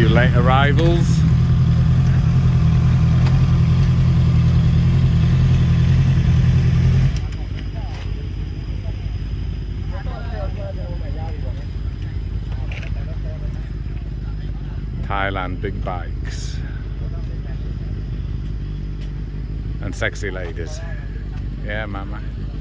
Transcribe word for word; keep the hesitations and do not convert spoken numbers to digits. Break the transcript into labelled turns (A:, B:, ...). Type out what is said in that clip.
A: few late arrivals. Thailand big bikes and sexy ladies. Yeah, mama.